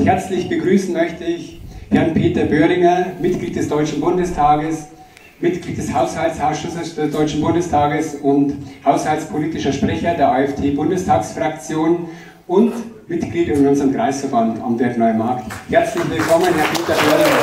Herzlich begrüßen möchte ich Herrn Peter Böhringer, Mitglied des Deutschen Bundestages, Mitglied des Haushaltsausschusses des Deutschen Bundestages und haushaltspolitischer Sprecher der AfD-Bundestagsfraktion und Mitglied in unserem Kreisverband am Neumarkt. Herzlich willkommen, Herr Peter Böhringer.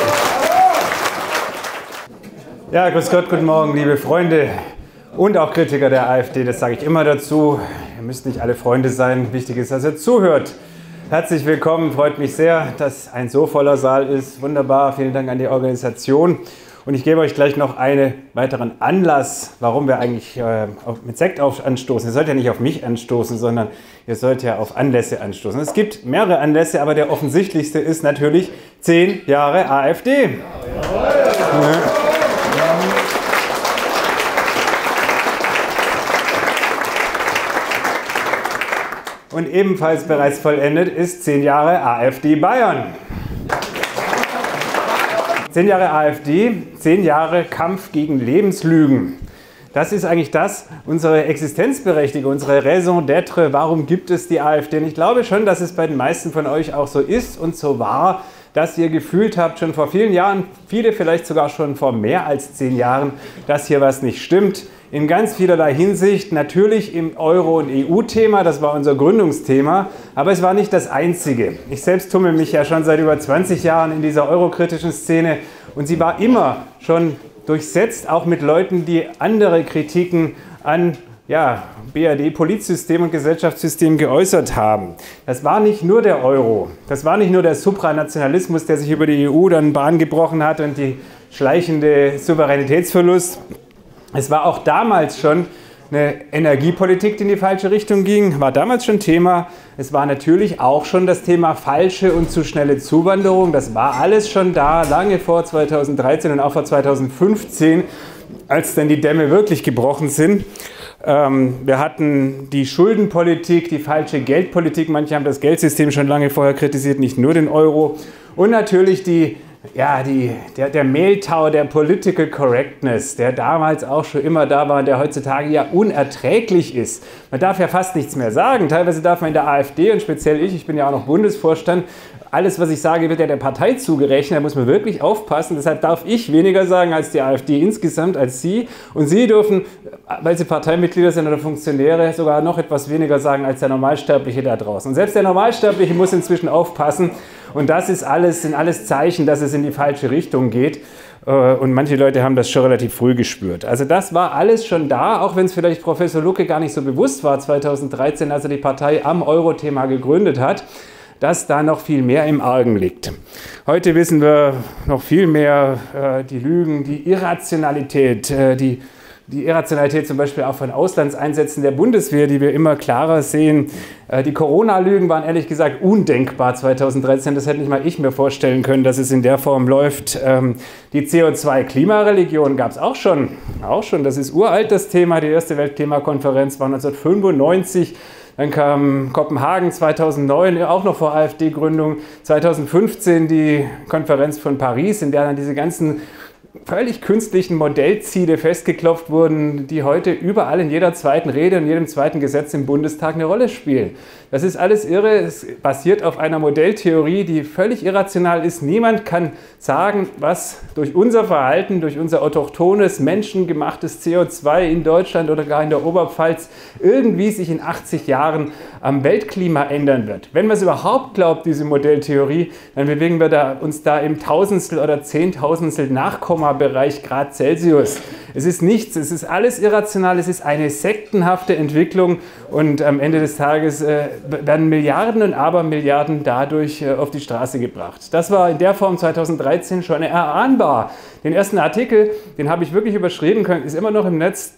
Ja, grüß Gott, guten Morgen, liebe Freunde und auch Kritiker der AfD, das sage ich immer dazu. Ihr müsst nicht alle Freunde sein, wichtig ist, dass ihr zuhört. Herzlich willkommen, freut mich sehr, dass ein so voller Saal ist. Wunderbar, vielen Dank an die Organisation. Und ich gebe euch gleich noch einen weiteren Anlass, warum wir eigentlich mit Sekt anstoßen. Ihr sollt ja nicht auf mich anstoßen, sondern ihr sollt ja auf Anlässe anstoßen. Es gibt mehrere Anlässe, aber der offensichtlichste ist natürlich 10 Jahre AfD. Ja. Und ebenfalls bereits vollendet ist 10 Jahre AfD Bayern. 10 Jahre AfD, 10 Jahre Kampf gegen Lebenslügen. Das ist eigentlich unsere Existenzberechtigung, unsere Raison d'être. Warum gibt es die AfD? Und ich glaube schon, dass es bei den meisten von euch auch so ist und so war, dass ihr gefühlt habt, schon vor vielen Jahren, viele vielleicht sogar schon vor mehr als 10 Jahren, dass hier was nicht stimmt. In ganz vielerlei Hinsicht, natürlich im Euro- und EU-Thema, das war unser Gründungsthema, aber es war nicht das einzige. Ich selbst tummel mich ja schon seit über 20 Jahren in dieser eurokritischen Szene und sie war immer schon durchsetzt, auch mit Leuten, die andere Kritiken an BRD-Politsystem und Gesellschaftssystem geäußert haben. Das war nicht nur der Euro, das war nicht nur der Supranationalismus, der sich über die EU dann Bahn gebrochen hat und die schleichende Souveränitätsverlust. Es war auch damals schon eine Energiepolitik, die in die falsche Richtung ging, war damals schon Thema. Es war natürlich auch schon das Thema falsche und zu schnelle Zuwanderung. Das war alles schon da, lange vor 2013 und auch vor 2015, als dann die Dämme wirklich gebrochen sind. Wir hatten die Schuldenpolitik, die falsche Geldpolitik. Manche haben das Geldsystem schon lange vorher kritisiert, nicht nur den Euro. Und natürlich der Mehltau der Political Correctness, der damals auch schon immer da war und der heutzutage ja unerträglich ist. Man darf ja fast nichts mehr sagen. Teilweise darf man in der AfD und speziell ich bin ja auch noch Bundesvorstand, alles, was ich sage, wird ja der Partei zugerechnet. Da muss man wirklich aufpassen. Deshalb darf ich weniger sagen als die AfD insgesamt, als Sie. Und Sie dürfen, weil Sie Parteimitglieder sind oder Funktionäre, sogar noch etwas weniger sagen als der Normalsterbliche da draußen. Und selbst der Normalsterbliche muss inzwischen aufpassen. Und das sind alles Zeichen, dass es in die falsche Richtung geht. Und manche Leute haben das schon relativ früh gespürt. Also das war alles schon da, auch wenn es vielleicht Professor Lucke gar nicht so bewusst war 2013, als er die Partei am Euro-Thema gegründet hat, dass da noch viel mehr im Argen liegt. Heute wissen wir noch viel mehr, die Lügen, die Irrationalität, die Irrationalität zum Beispiel auch von Auslandseinsätzen der Bundeswehr, die wir immer klarer sehen. Die Corona-Lügen waren ehrlich gesagt undenkbar 2013. Das hätte nicht mal ich mir vorstellen können, dass es in der Form läuft. Die CO2-Klimareligion gab es auch schon. Das ist uralt, das Thema. Die erste Weltklimakonferenz war 1995. Dann kam Kopenhagen 2009, auch noch vor AfD-Gründung. 2015 die Konferenz von Paris, in der dann diese ganzen völlig künstlichen Modellziele festgeklopft wurden, die heute überall in jeder zweiten Rede und jedem zweiten Gesetz im Bundestag eine Rolle spielen. Das ist alles irre, es basiert auf einer Modelltheorie, die völlig irrational ist. Niemand kann sagen, was durch unser Verhalten, durch unser autochthones, menschengemachtes CO2 in Deutschland oder gar in der Oberpfalz irgendwie sich in 80 Jahren am Weltklima ändern wird. Wenn man es überhaupt glaubt, diese Modelltheorie, dann bewegen wir uns da im Tausendstel oder Zehntausendstel Nachkommabereich Grad Celsius. Es ist nichts, es ist alles irrational, es ist eine sektenhafte Entwicklung und am Ende des Tages werden Milliarden und Abermilliarden dadurch auf die Straße gebracht. Das war in der Form 2013 schon erahnbar. Den ersten Artikel, den habe ich wirklich überschrieben können, ist immer noch im Netz,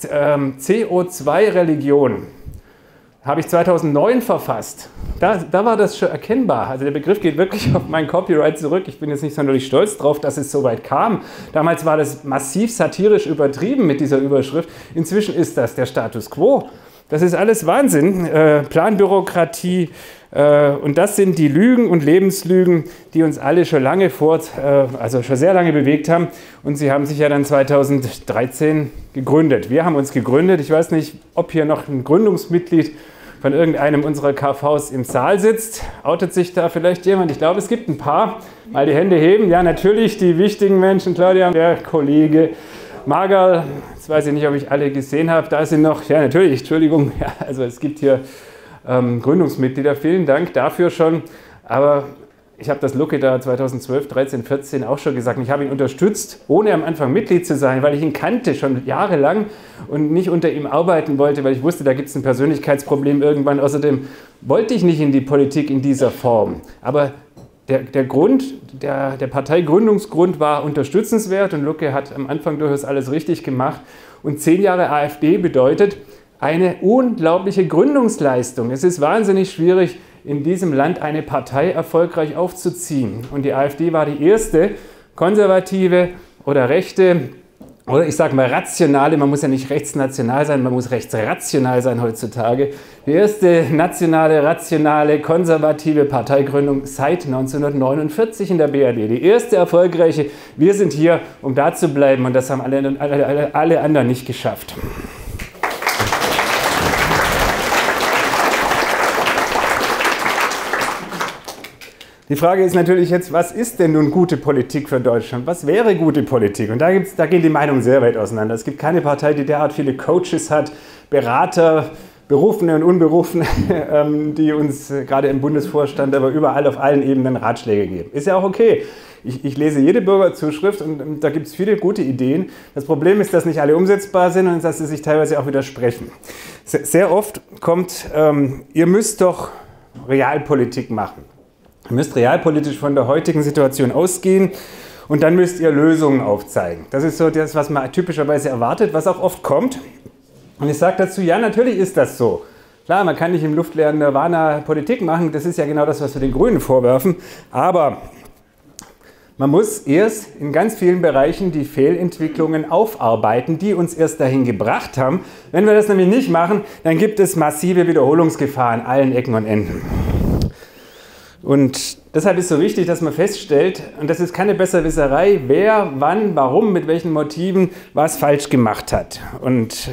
CO2-Religion. Habe ich 2009 verfasst. Da war das schon erkennbar. Also der Begriff geht wirklich auf mein Copyright zurück. Ich bin jetzt nicht sonderlich stolz drauf, dass es so weit kam. Damals war das massiv satirisch übertrieben mit dieser Überschrift. Inzwischen ist das der Status quo. Das ist alles Wahnsinn. Planbürokratie. Und das sind die Lügen und Lebenslügen, die uns alle schon lange also schon sehr lange bewegt haben. Und sie haben sich ja dann 2013 gegründet. Wir haben uns gegründet. Ich weiß nicht, ob hier noch ein Gründungsmitglied von irgendeinem unserer KVs im Saal sitzt. Outet sich da vielleicht jemand? Ich glaube, es gibt ein paar. Mal die Hände heben. Ja, natürlich die wichtigen Menschen. Claudia, der Kollege Magerl. Jetzt weiß ich nicht, ob ich alle gesehen habe. Da sind noch, ja natürlich, Entschuldigung. Ja, also es gibt hier Gründungsmitglieder. Vielen Dank dafür schon. Aber ich habe das Lucke da 2012, 13, 14 auch schon gesagt. Ich habe ihn unterstützt, ohne am Anfang Mitglied zu sein, weil ich ihn kannte schon jahrelang und nicht unter ihm arbeiten wollte, weil ich wusste, da gibt es ein Persönlichkeitsproblem irgendwann. Außerdem wollte ich nicht in die Politik in dieser Form. Aber der Parteigründungsgrund war unterstützenswert und Lucke hat am Anfang durchaus alles richtig gemacht. Und 10 Jahre AfD bedeutet eine unglaubliche Gründungsleistung. Es ist wahnsinnig schwierig, in diesem Land eine Partei erfolgreich aufzuziehen. Und die AfD war die erste konservative oder rechte, oder ich sage mal rationale, man muss ja nicht rechtsnational sein, man muss rechtsrational sein heutzutage, die erste nationale, rationale, konservative Parteigründung seit 1949 in der BRD. Die erste erfolgreiche. Wir sind hier, um da zu bleiben, und das haben alle anderen nicht geschafft. Die Frage ist natürlich jetzt, was ist denn nun gute Politik für Deutschland? Was wäre gute Politik? Und da gehen die Meinungen sehr weit auseinander. Es gibt keine Partei, die derart viele Coaches hat, Berater, Berufene und Unberufene, die uns gerade im Bundesvorstand, aber überall auf allen Ebenen Ratschläge geben. Ist ja auch okay. Ich lese jede Bürgerzuschrift und da gibt es viele gute Ideen. Das Problem ist, dass nicht alle umsetzbar sind und dass sie sich teilweise auch widersprechen. Sehr oft kommt, ihr müsst doch Realpolitik machen. Ihr müsst realpolitisch von der heutigen Situation ausgehen und dann müsst ihr Lösungen aufzeigen. Das ist so das, was man typischerweise erwartet, was auch oft kommt. Und ich sage dazu, ja, natürlich ist das so. Klar, man kann nicht im luftleeren Nirvana Politik machen, das ist ja genau das, was wir den Grünen vorwerfen, aber man muss erst in ganz vielen Bereichen die Fehlentwicklungen aufarbeiten, die uns erst dahin gebracht haben. Wenn wir das nämlich nicht machen, dann gibt es massive Wiederholungsgefahr an allen Ecken und Enden. Und deshalb ist so wichtig, dass man feststellt, und das ist keine Besserwisserei, wer, wann, warum, mit welchen Motiven was falsch gemacht hat. Und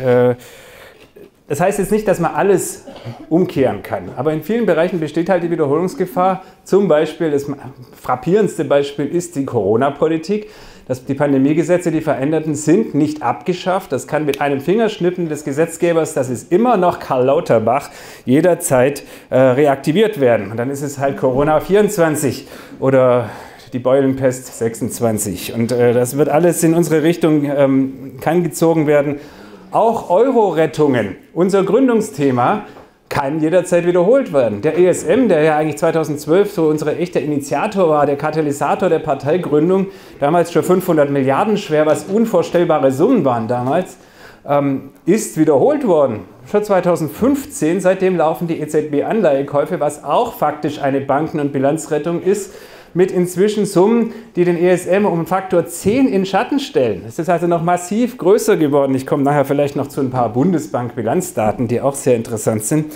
das heißt jetzt nicht, dass man alles umkehren kann, aber in vielen Bereichen besteht halt die Wiederholungsgefahr. Zum Beispiel, das frappierendste Beispiel ist die Corona-Politik. Die Pandemiegesetze, die veränderten, sind nicht abgeschafft. Das kann mit einem Fingerschnippen des Gesetzgebers, das ist immer noch Karl Lauterbach, jederzeit reaktiviert werden. Und dann ist es halt Corona 24 oder die Beulenpest 26. Und das wird alles in unsere Richtung, kann gezogen werden. Auch Euro-Rettungen, unser Gründungsthema, kann jederzeit wiederholt werden. Der ESM, der ja eigentlich 2012 so unser echter Initiator war, der Katalysator der Parteigründung, damals schon 500 Milliarden schwer, was unvorstellbare Summen waren damals, ist wiederholt worden. Schon 2015, seitdem laufen die EZB-Anleihekäufe, was auch faktisch eine Banken- und Bilanzrettung ist, mit inzwischen Summen, die den ESM um Faktor 10 in Schatten stellen. Es ist also noch massiv größer geworden. Ich komme nachher vielleicht noch zu ein paar Bundesbank-Bilanzdaten, die auch sehr interessant sind.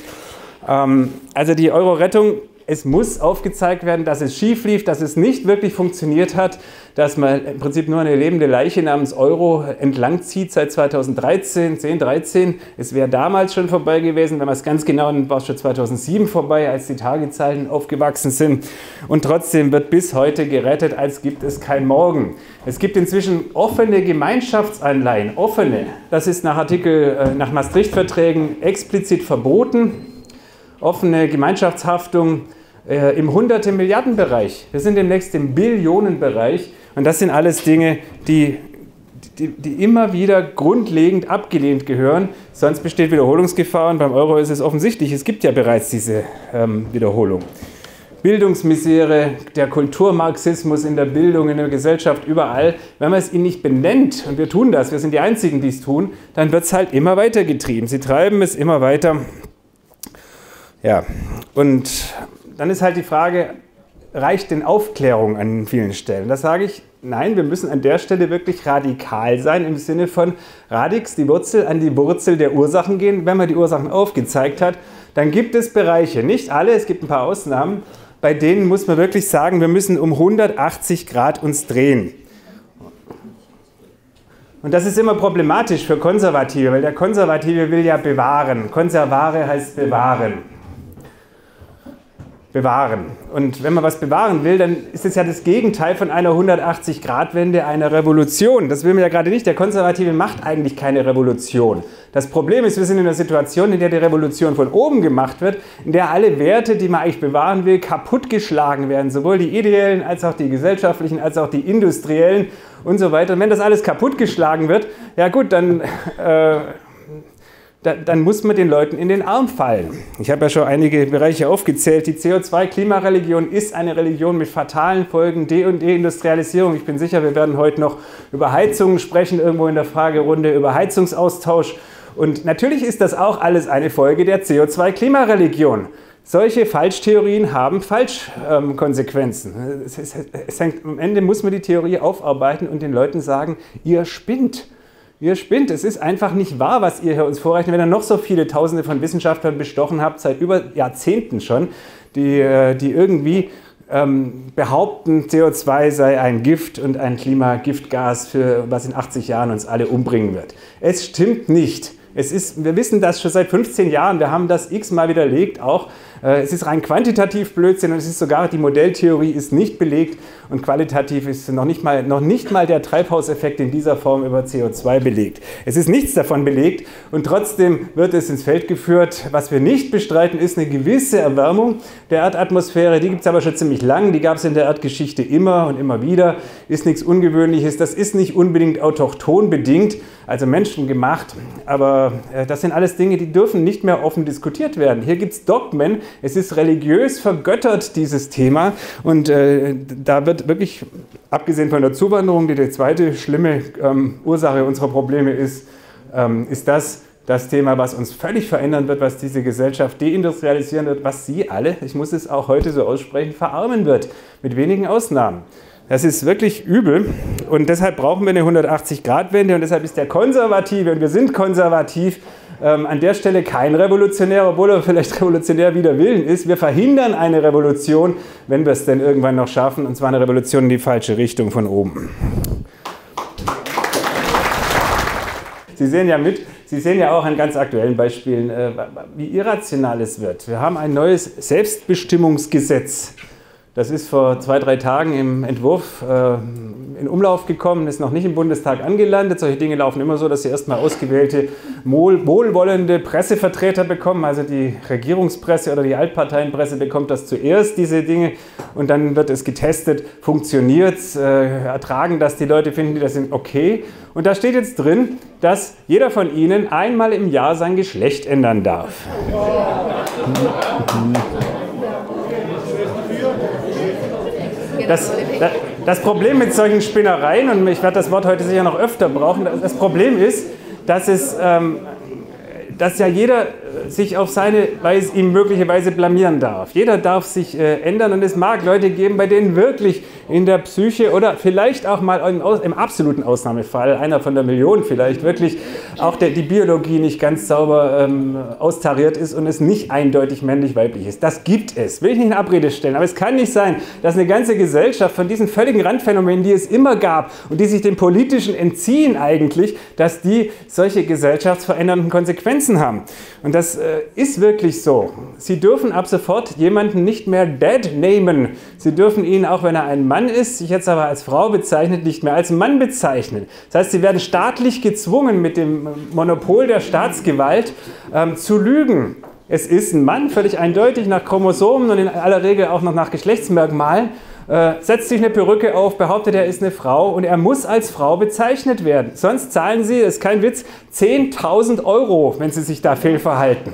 Also die Euro-Rettung, es muss aufgezeigt werden, dass es schief lief, dass es nicht wirklich funktioniert hat, dass man im Prinzip nur eine lebende Leiche namens Euro entlang zieht seit 2013, 13. Es wäre damals schon vorbei gewesen, wenn man es ganz genau nimmt, war es schon 2007 vorbei, als die Tagezahlen aufgewachsen sind. Und trotzdem wird bis heute gerettet, als gibt es kein Morgen. Es gibt inzwischen offene Gemeinschaftsanleihen, offene. Das ist nach Maastricht-Verträgen explizit verboten. Offene Gemeinschaftshaftung im Hunderte-Milliarden-Bereich. Wir sind demnächst im Billionenbereich. Und das sind alles Dinge, die immer wieder grundlegend abgelehnt gehören. Sonst besteht Wiederholungsgefahr. Und beim Euro ist es offensichtlich, es gibt ja bereits diese Wiederholung. Bildungsmisere, der Kulturmarxismus in der Bildung, in der Gesellschaft, überall. Wenn man es ihn nicht benennt, und wir tun das, wir sind die Einzigen, die es tun, dann wird es halt immer weiter getrieben. Sie treiben es immer weiter. Ja, und dann ist halt die Frage, reicht denn Aufklärung an vielen Stellen? Da sage ich, nein, wir müssen an der Stelle wirklich radikal sein, im Sinne von radix, die Wurzel, an die Wurzel der Ursachen gehen. Wenn man die Ursachen aufgezeigt hat, dann gibt es Bereiche, nicht alle, es gibt ein paar Ausnahmen, bei denen muss man wirklich sagen, wir müssen um 180 Grad uns drehen. Und das ist immer problematisch für Konservative, weil der Konservative will ja bewahren. Konservare heißt bewahren. Bewahren. Und wenn man was bewahren will, dann ist es ja das Gegenteil von einer 180-Grad-Wende, einer Revolution. Das will man ja gerade nicht. Der Konservative macht eigentlich keine Revolution. Das Problem ist, wir sind in einer Situation, in der die Revolution von oben gemacht wird, in der alle Werte, die man eigentlich bewahren will, kaputtgeschlagen werden. Sowohl die ideellen, als auch die gesellschaftlichen, als auch die industriellen und so weiter. Und wenn das alles kaputtgeschlagen wird, ja gut, dann muss man den Leuten in den Arm fallen. Ich habe ja schon einige Bereiche aufgezählt. Die CO2-Klimareligion ist eine Religion mit fatalen Folgen, Deindustrialisierung. Ich bin sicher, wir werden heute noch über Heizungen sprechen, irgendwo in der Fragerunde, über Heizungsaustausch. Und natürlich ist das auch alles eine Folge der CO2-Klimareligion. Solche Falschtheorien haben Falschkonsequenzen. Am Ende muss man die Theorie aufarbeiten und den Leuten sagen, ihr spinnt. Ihr spinnt, es ist einfach nicht wahr, was ihr hier uns vorrechnet. Wenn ihr noch so viele Tausende von Wissenschaftlern bestochen habt, seit über Jahrzehnten schon, die irgendwie behaupten, CO2 sei ein Gift und ein Klimagiftgas, was in 80 Jahren uns alle umbringen wird. Es stimmt nicht. Wir wissen das schon seit 15 Jahren, wir haben das x-mal widerlegt auch. Es ist rein quantitativ Blödsinn und es ist sogar, die Modelltheorie ist nicht belegt und qualitativ ist noch nicht mal der Treibhauseffekt in dieser Form über CO2 belegt. Es ist nichts davon belegt und trotzdem wird es ins Feld geführt. Was wir nicht bestreiten, ist eine gewisse Erwärmung der Erdatmosphäre. Die gibt es aber schon ziemlich lang, die gab es in der Erdgeschichte immer und immer wieder. Ist nichts Ungewöhnliches, das ist nicht unbedingt autochthon bedingt, also menschengemacht, aber das sind alles Dinge, die dürfen nicht mehr offen diskutiert werden. Hier gibt es Dogmen, es ist religiös vergöttert, dieses Thema, und da wird wirklich, abgesehen von der Zuwanderung, die zweite schlimme Ursache unserer Probleme ist das Thema, was uns völlig verändern wird, was diese Gesellschaft deindustrialisieren wird, was sie alle, ich muss es auch heute so aussprechen, verarmen wird, mit wenigen Ausnahmen. Das ist wirklich übel und deshalb brauchen wir eine 180-Grad-Wende und deshalb ist der Konservative, und wir sind konservativ, an der Stelle kein Revolutionär, obwohl er vielleicht revolutionär wider Willen ist. Wir verhindern eine Revolution, wenn wir es denn irgendwann noch schaffen, und zwar eine Revolution in die falsche Richtung von oben. Sie sehen ja auch an ganz aktuellen Beispielen, wie irrational es wird. Wir haben ein neues Selbstbestimmungsgesetz. Das ist vor 2, 3 Tagen im Entwurf in Umlauf gekommen, ist noch nicht im Bundestag angelandet. Solche Dinge laufen immer so, dass sie erstmal ausgewählte, wohlwollende Pressevertreter bekommen. Also die Regierungspresse oder die Altparteienpresse bekommt das zuerst, diese Dinge. Und dann wird es getestet, funktioniert es, ertragen das die Leute, finden die das okay. Und da steht jetzt drin, dass jeder von ihnen einmal im Jahr sein Geschlecht ändern darf. Das Problem mit solchen Spinnereien, und ich werde das Wort heute sicher noch öfter brauchen, das Problem ist, dass ja jeder sich auf seine Weise, ihm möglicherweise blamieren darf. Jeder darf sich ändern, und es mag Leute geben, bei denen wirklich in der Psyche oder vielleicht auch mal im absoluten Ausnahmefall, einer von der Million vielleicht, wirklich auch die Biologie nicht ganz sauber austariert ist und es nicht eindeutig männlich-weiblich ist. Das gibt es, will ich nicht in Abrede stellen, aber es kann nicht sein, dass eine ganze Gesellschaft von diesen völligen Randphänomenen, die es immer gab und die sich dem Politischen entziehen eigentlich, dass die solche gesellschaftsverändernden Konsequenzen haben. Und das ist wirklich so. Sie dürfen ab sofort jemanden nicht mehr Dad nehmen. Sie dürfen ihn, auch wenn er ein Mann ist, sich jetzt aber als Frau bezeichnet, nicht mehr als Mann bezeichnen. Das heißt, sie werden staatlich gezwungen, mit dem Monopol der Staatsgewalt zu lügen. Es ist ein Mann, völlig eindeutig nach Chromosomen und in aller Regel auch noch nach Geschlechtsmerkmalen. Setzt sich eine Perücke auf, behauptet, er ist eine Frau, und er muss als Frau bezeichnet werden. Sonst zahlen Sie, das ist kein Witz, 10.000 €, wenn Sie sich da fehlverhalten.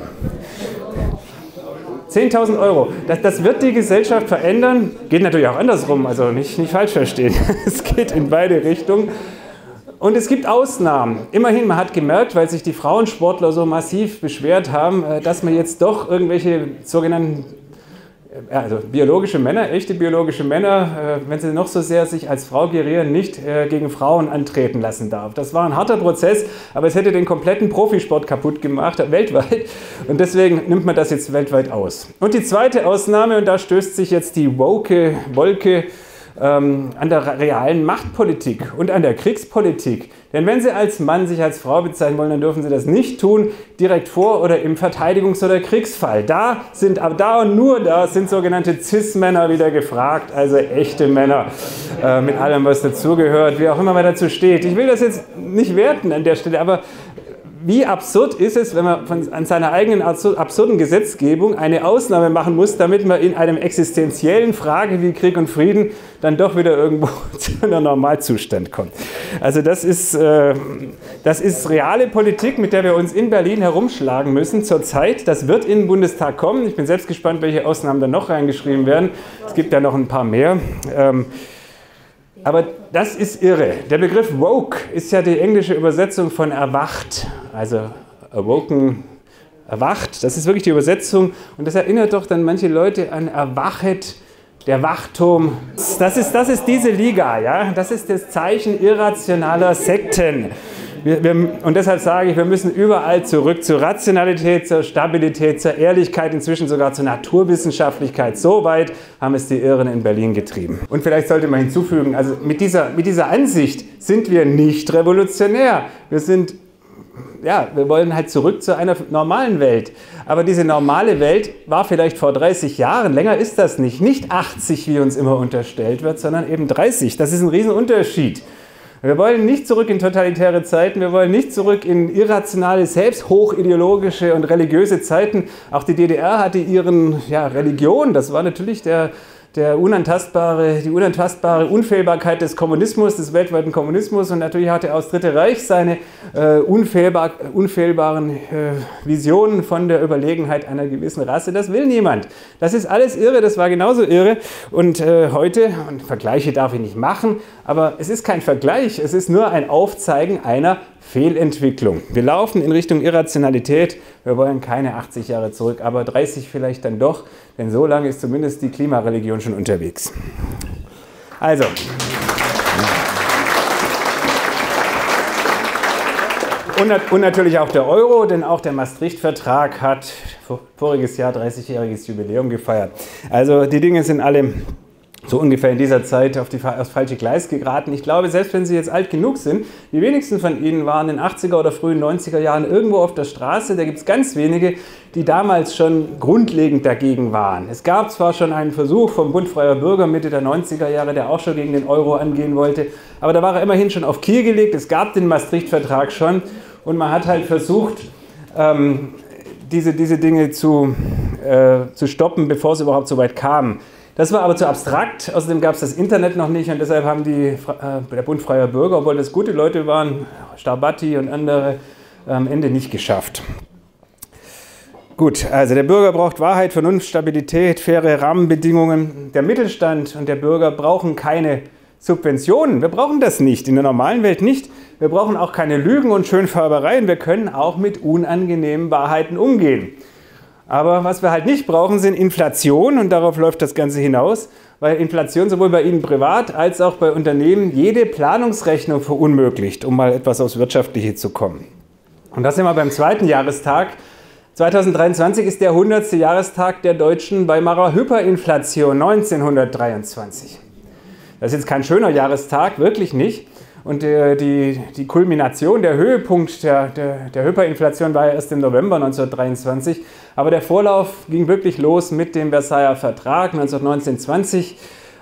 10.000 €. Das wird die Gesellschaft verändern. Geht natürlich auch andersrum, also nicht falsch verstehen. Es geht in beide Richtungen. Und es gibt Ausnahmen. Immerhin, man hat gemerkt, weil sich die Frauensportler so massiv beschwert haben, dass man jetzt doch irgendwelche sogenannten also biologische Männer, echte biologische Männer, wenn sie noch so sehr sich als Frau gerieren, nicht gegen Frauen antreten lassen darf. Das war ein harter Prozess, aber es hätte den kompletten Profisport kaputt gemacht, weltweit. Und deswegen nimmt man das jetzt weltweit aus. Und die zweite Ausnahme, und da stößt sich jetzt die woke Wolke an der realen Machtpolitik und an der Kriegspolitik. Denn wenn Sie als Mann sich als Frau bezeichnen wollen, dann dürfen Sie das nicht tun, direkt vor oder im Verteidigungs- oder Kriegsfall. Da und nur da sind sogenannte Cis-Männer wieder gefragt, also echte Männer, mit allem, was dazugehört, wie auch immer man dazu steht. Ich will das jetzt nicht werten an der Stelle, aber wie absurd ist es, wenn man an seiner eigenen absurden Gesetzgebung eine Ausnahme machen muss, damit man in einem existenziellen Frage wie Krieg und Frieden dann doch wieder irgendwo zu einem Normalzustand kommt. Also das ist reale Politik, mit der wir uns in Berlin herumschlagen müssen zurzeit. Das wird in den Bundestag kommen. Ich bin selbst gespannt, welche Ausnahmen dann noch reingeschrieben werden. Es gibt ja noch ein paar mehr. Aber das ist irre. Der Begriff woke ist ja die englische Übersetzung von erwacht. Also awoken, erwacht. Das ist wirklich die Übersetzung. Und das erinnert doch dann manche Leute an erwachet, der Wachturm. Das ist diese Liga, ja? Das ist das Zeichen irrationaler Sekten. Und deshalb sage ich, wir müssen überall zurück zur Rationalität, zur Stabilität, zur Ehrlichkeit, inzwischen sogar zur Naturwissenschaftlichkeit. So weit haben es die Irren in Berlin getrieben. Und vielleicht sollte man hinzufügen, also mit dieser Ansicht sind wir nicht revolutionär. Wir wollen halt zurück zu einer normalen Welt. Aber diese normale Welt war vielleicht vor 30 Jahren, länger ist das nicht. Nicht 80, wie uns immer unterstellt wird, sondern eben 30. Das ist ein Riesenunterschied. Wir wollen nicht zurück in totalitäre Zeiten, wir wollen nicht zurück in irrationale, selbst hochideologische und religiöse Zeiten. Auch die DDR hatte ihren Religion, das war natürlich die unantastbare Unfehlbarkeit des Kommunismus, des weltweiten Kommunismus, und natürlich hatte auch das Dritte Reich seine unfehlbaren Visionen von der Überlegenheit einer gewissen Rasse. Das will niemand. Das ist alles irre, das war genauso irre. Und heute, und Vergleiche darf ich nicht machen, aber es ist kein Vergleich, es ist nur ein Aufzeigen einer Fehlentwicklung. Wir laufen in Richtung Irrationalität, wir wollen keine 80 Jahre zurück, aber 30 vielleicht dann doch, denn so lange ist zumindest die Klimareligion schon unterwegs. Also, und natürlich auch der Euro, denn auch der Maastricht-Vertrag hat voriges Jahr 30-jähriges Jubiläum gefeiert. Also die Dinge sind alle so ungefähr in dieser Zeit aufs falsche Gleis geraten. Ich glaube, selbst wenn Sie jetzt alt genug sind, die wenigsten von Ihnen waren in den 80er oder frühen 90er Jahren irgendwo auf der Straße. Da gibt es ganz wenige, die damals schon grundlegend dagegen waren. Es gab zwar schon einen Versuch vom Bund Freier Bürger Mitte der 90er Jahre, der auch schon gegen den Euro angehen wollte, aber da war er immerhin schon auf Kiel gelegt. Es gab den Maastricht-Vertrag schon und man hat halt versucht, diese Dinge zu stoppen, bevor es überhaupt so weit kam. Das war aber zu abstrakt, außerdem gab es das Internet noch nicht und deshalb haben der Bund Freier Bürger, obwohl das gute Leute waren, Starbatti und andere, am Ende nicht geschafft. Gut, also der Bürger braucht Wahrheit, Vernunft, Stabilität, faire Rahmenbedingungen. Der Mittelstand und der Bürger brauchen keine Subventionen. Wir brauchen das nicht, in der normalen Welt nicht. Wir brauchen auch keine Lügen und Schönfärbereien. Wir können auch mit unangenehmen Wahrheiten umgehen. Aber was wir halt nicht brauchen, sind Inflation, und darauf läuft das Ganze hinaus, weil Inflation sowohl bei Ihnen privat als auch bei Unternehmen jede Planungsrechnung verunmöglicht, um mal etwas aufs Wirtschaftliche zu kommen. Und das sind wir beim zweiten Jahrestag. 2023 ist der 100. Jahrestag der deutschen Weimarer Hyperinflation 1923. Das ist jetzt kein schöner Jahrestag, wirklich nicht. Und die Kulmination, der Höhepunkt der Hyperinflation war ja erst im November 1923. Aber der Vorlauf ging wirklich los mit dem Versailler Vertrag 1919-20.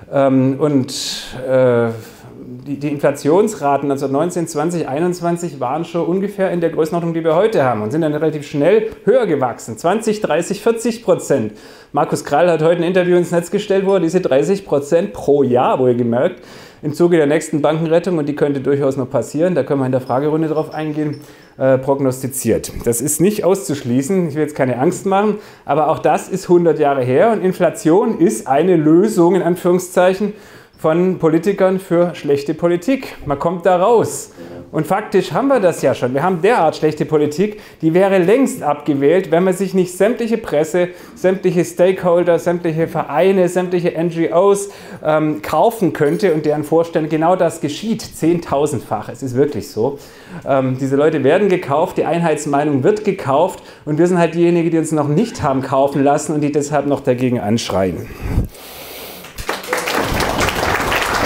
Die Inflationsraten 1919, 20, 21 waren schon ungefähr in der Größenordnung, die wir heute haben, und sind dann relativ schnell höher gewachsen. 20, 30, 40%. Markus Krall hat heute ein Interview ins Netz gestellt, wo er diese 30% pro Jahr, wohlgemerkt, im Zuge der nächsten Bankenrettung, und die könnte durchaus noch passieren, da können wir in der Fragerunde drauf eingehen, prognostiziert. Das ist nicht auszuschließen, ich will jetzt keine Angst machen, aber auch das ist 100 Jahre her, und Inflation ist eine Lösung, in Anführungszeichen, von Politikern für schlechte Politik. Man kommt da raus. Und faktisch haben wir das ja schon. Wir haben derart schlechte Politik, die wäre längst abgewählt, wenn man sich nicht sämtliche Presse, sämtliche Stakeholder, sämtliche Vereine, sämtliche NGOs kaufen könnte und deren Vorstände. Genau das geschieht, 10.000-fach. Es ist wirklich so. Diese Leute werden gekauft, die Einheitsmeinung wird gekauft, und wir sind halt diejenigen, die uns noch nicht haben kaufen lassen und die deshalb noch dagegen anschreien.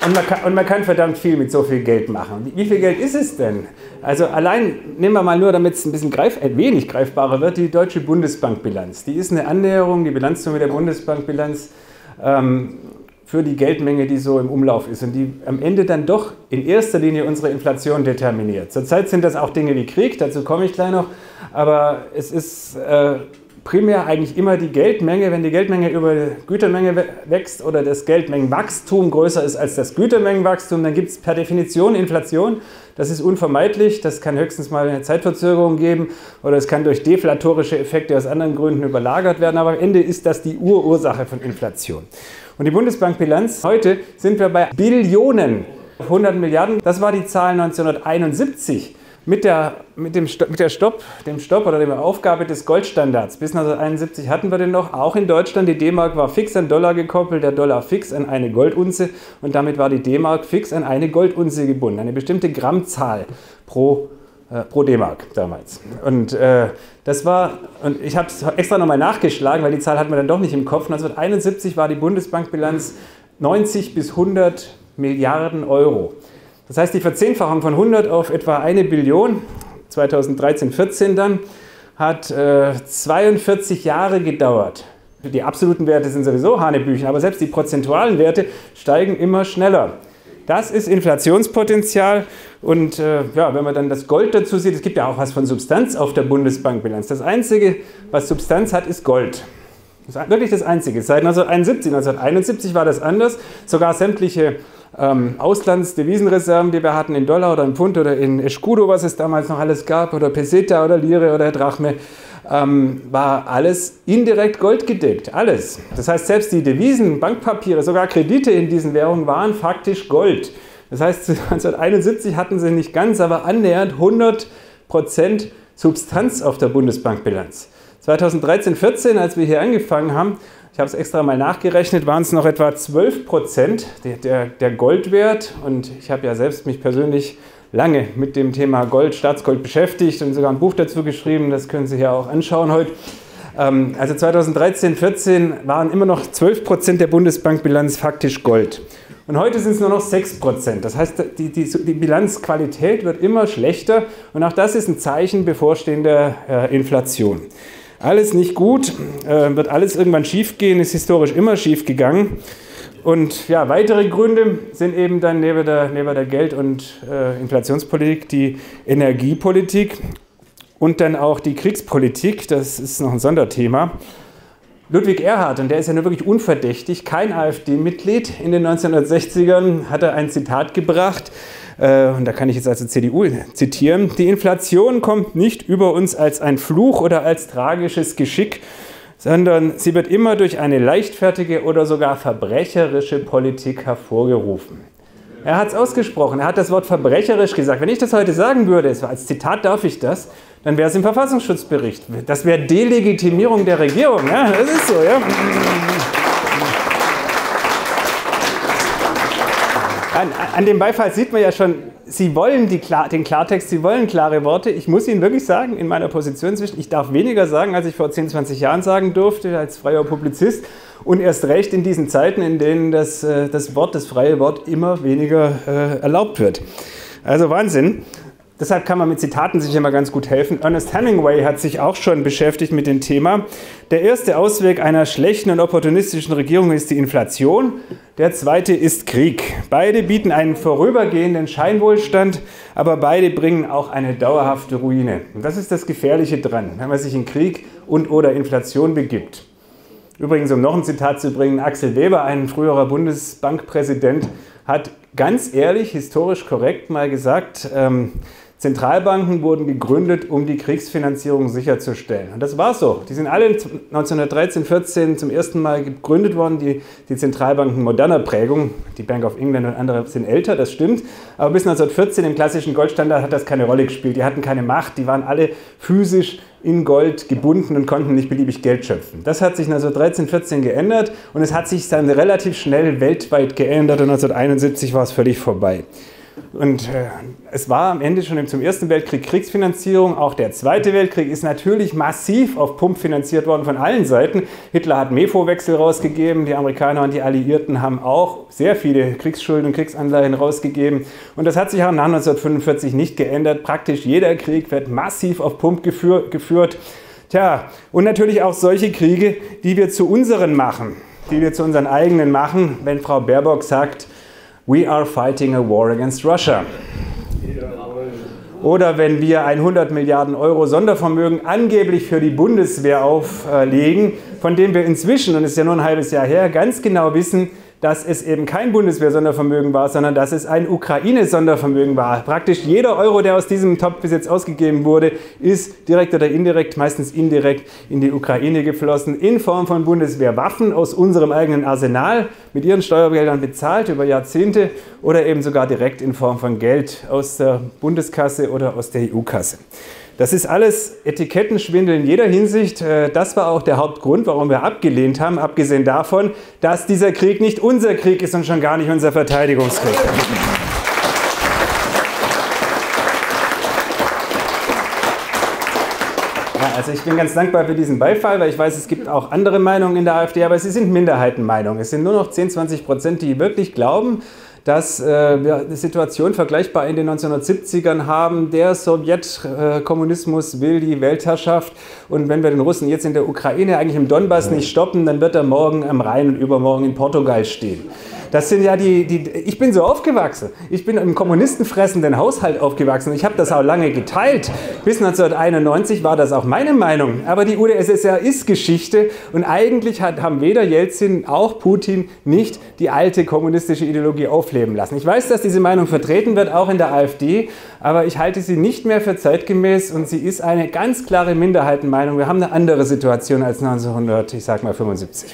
Und man kann verdammt viel mit so viel Geld machen. Wie viel Geld ist es denn? Also allein, nehmen wir mal nur, damit es ein bisschen wenig greifbarer wird, die deutsche Bundesbankbilanz. Die ist eine Annäherung, die Bilanzsumme der Bundesbankbilanz für die Geldmenge, die so im Umlauf ist und die am Ende dann doch in erster Linie unsere Inflation determiniert. Zurzeit sind das auch Dinge wie Krieg, dazu komme ich gleich noch, aber es ist primär eigentlich immer die Geldmenge. Wenn die Geldmenge über die Gütermenge wächst oder das Geldmengenwachstum größer ist als das Gütermengenwachstum, dann gibt es per Definition Inflation. Das ist unvermeidlich, das kann höchstens mal eine Zeitverzögerung geben oder es kann durch deflatorische Effekte aus anderen Gründen überlagert werden, aber am Ende ist das die Ursache von Inflation. Und die Bundesbankbilanz, heute sind wir bei Billionen, 100 Milliarden, das war die Zahl 1971. Mit dem Stopp oder der Aufgabe des Goldstandards. Bis 1971 hatten wir den noch, auch in Deutschland. Die D-Mark war fix an Dollar gekoppelt, der Dollar fix an eine Goldunze und damit war die D-Mark fix an eine Goldunze gebunden. Eine bestimmte Grammzahl pro D-Mark damals. Und und ich habe es extra nochmal nachgeschlagen, weil die Zahl hatten wir dann doch nicht im Kopf. 1971 war die Bundesbankbilanz 90 bis 100 Milliarden Euro. Das heißt, die Verzehnfachung von 100 auf etwa 1 Billion, 2013/14 dann, hat 42 Jahre gedauert. Die absoluten Werte sind sowieso Hanebüchen, aber selbst die prozentualen Werte steigen immer schneller. Das ist Inflationspotenzial und wenn man dann das Gold dazu sieht, es gibt ja auch was von Substanz auf der Bundesbankbilanz. Das Einzige, was Substanz hat, ist Gold. Das ist wirklich das Einzige. Seit 1971 war das anders. Sogar sämtliche Auslandsdevisenreserven, die wir hatten in Dollar oder in Pfund oder in Escudo, was es damals noch alles gab, oder Peseta oder Lire oder Drachme, war alles indirekt goldgedeckt. Alles. Das heißt, selbst die Devisen, Bankpapiere, sogar Kredite in diesen Währungen waren faktisch Gold. Das heißt, 1971 hatten sie nicht ganz, aber annähernd 100% Substanz auf der Bundesbankbilanz. 2013/14, als wir hier angefangen haben, ich habe es extra mal nachgerechnet, waren es noch etwa 12% der Goldwert. Und ich habe ja selbst mich persönlich lange mit dem Thema Gold, Staatsgold beschäftigt und sogar ein Buch dazu geschrieben. Das können Sie hier auch anschauen heute. Also 2013/14 waren immer noch 12% der Bundesbankbilanz faktisch Gold. Und heute sind es nur noch 6%. Das heißt, die Bilanzqualität wird immer schlechter. Und auch das ist ein Zeichen bevorstehender Inflation. Alles nicht gut, wird alles irgendwann schief gehen, ist historisch immer schief gegangen. Und ja, weitere Gründe sind eben dann neben der Geld- und Inflationspolitik die Energiepolitik und dann auch die Kriegspolitik. Das ist noch ein Sonderthema. Ludwig Erhard, und der ist ja nur wirklich unverdächtig, kein AfD-Mitglied, in den 1960ern hat er ein Zitat gebracht, und da kann ich jetzt also CDU zitieren: Die Inflation kommt nicht über uns als ein Fluch oder als tragisches Geschick, sondern sie wird immer durch eine leichtfertige oder sogar verbrecherische Politik hervorgerufen. Er hat es ausgesprochen, er hat das Wort verbrecherisch gesagt. Wenn ich das heute sagen würde, als Zitat darf ich das, dann wäre es im Verfassungsschutzbericht. Das wäre Delegitimierung der Regierung. Ja, das ist so, ja. An dem Beifall sieht man ja schon, Sie wollen den Klartext, Sie wollen klare Worte. Ich muss Ihnen wirklich sagen, in meiner Position inzwischen, ich darf weniger sagen, als ich vor 10, 20 Jahren sagen durfte, als freier Publizist. Und erst recht in diesen Zeiten, in denen das freie Wort immer weniger erlaubt wird. Also Wahnsinn. Deshalb kann man mit Zitaten sich immer ganz gut helfen. Ernest Hemingway hat sich auch schon beschäftigt mit dem Thema. Der erste Ausweg einer schlechten und opportunistischen Regierung ist die Inflation. Der zweite ist Krieg. Beide bieten einen vorübergehenden Scheinwohlstand, aber beide bringen auch eine dauerhafte Ruine. Und das ist das Gefährliche dran, wenn man sich in Krieg und/oder Inflation begibt. Übrigens, um noch ein Zitat zu bringen, Axel Weber, ein früherer Bundesbankpräsident, hat ganz ehrlich, historisch korrekt mal gesagt, Zentralbanken wurden gegründet, um die Kriegsfinanzierung sicherzustellen. Und das war so. Die sind alle 1913/14 zum ersten Mal gegründet worden, die Zentralbanken moderner Prägung. Die Bank of England und andere sind älter, das stimmt. Aber bis 1914 im klassischen Goldstandard hat das keine Rolle gespielt. Die hatten keine Macht, die waren alle physisch in Gold gebunden und konnten nicht beliebig Geld schöpfen. Das hat sich 1913/14 geändert und es hat sich dann relativ schnell weltweit geändert und 1971 war es völlig vorbei. Und es war am Ende schon zum Ersten Weltkrieg Kriegsfinanzierung. Auch der Zweite Weltkrieg ist natürlich massiv auf Pump finanziert worden von allen Seiten. Hitler hat Mefo-Wechsel rausgegeben, die Amerikaner und die Alliierten haben auch sehr viele Kriegsschulden und Kriegsanleihen rausgegeben. Und das hat sich auch nach 1945 nicht geändert. Praktisch jeder Krieg wird massiv auf Pump geführt. Tja, und natürlich auch solche Kriege, die wir zu unseren machen, die wir zu unseren eigenen machen, wenn Frau Baerbock sagt, we are fighting a war against Russia. Oder wenn wir 100 Milliarden Euro Sondervermögen angeblich für die Bundeswehr auflegen, von dem wir inzwischen, und es ist ja nur ein halbes Jahr her, ganz genau wissen, dass es eben kein Bundeswehr-Sondervermögen war, sondern dass es ein Ukraine-Sondervermögen war. Praktisch jeder Euro, der aus diesem Topf bis jetzt ausgegeben wurde, ist direkt oder indirekt, meistens indirekt, in die Ukraine geflossen, in Form von Bundeswehrwaffen aus unserem eigenen Arsenal, mit ihren Steuergeldern bezahlt über Jahrzehnte oder eben sogar direkt in Form von Geld aus der Bundeskasse oder aus der EU-Kasse. Das ist alles Etikettenschwindel in jeder Hinsicht. Das war auch der Hauptgrund, warum wir abgelehnt haben, abgesehen davon, dass dieser Krieg nicht unser Krieg ist und schon gar nicht unser Verteidigungskrieg. Ja, also ich bin ganz dankbar für diesen Beifall, weil ich weiß, es gibt auch andere Meinungen in der AfD, aber sie sind Minderheitenmeinungen. Es sind nur noch 10–20%, die wirklich glauben, dass wir eine Situation vergleichbar in den 1970ern haben. Der Sowjetkommunismus will die Weltherrschaft und wenn wir den Russen jetzt in der Ukraine, eigentlich im Donbass nicht stoppen, dann wird er morgen am Rhein und übermorgen in Portugal stehen. Das sind ja ich bin so aufgewachsen. Ich bin im kommunistenfressenden Haushalt aufgewachsen. Ich habe das auch lange geteilt. Bis 1991 war das auch meine Meinung. Aber die UdSSR ist Geschichte und eigentlich haben weder Jelzin auch Putin nicht die alte kommunistische Ideologie aufleben lassen. Ich weiß, dass diese Meinung vertreten wird, auch in der AfD, aber ich halte sie nicht mehr für zeitgemäß und sie ist eine ganz klare Minderheitenmeinung. Wir haben eine andere Situation als 1975.